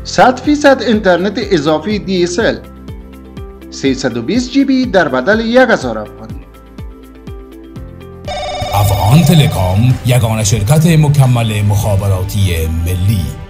100% اینترنت اضافی DSL 320 GB در بدل 1000 افغانی. افغان تلکام، یگانه شرکت مکمل مخابراتی ملی.